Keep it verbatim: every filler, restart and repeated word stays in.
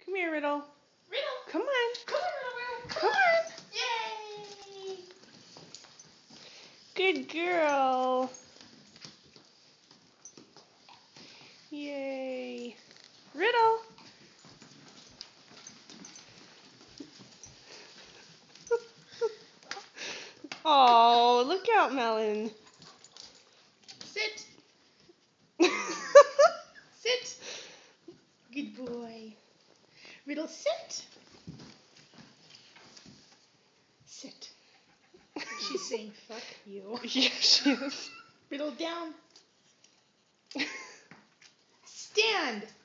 Come here, Riddle. Riddle. Come on. Come on, Riddle. Come on. Yay. Good girl. Yay. Riddle. Oh, look out, Melon. Sit. Sit. Good boy. Riddle, sit. Sit. She's saying fuck you. Yeah, she is. Riddle, down. Stand.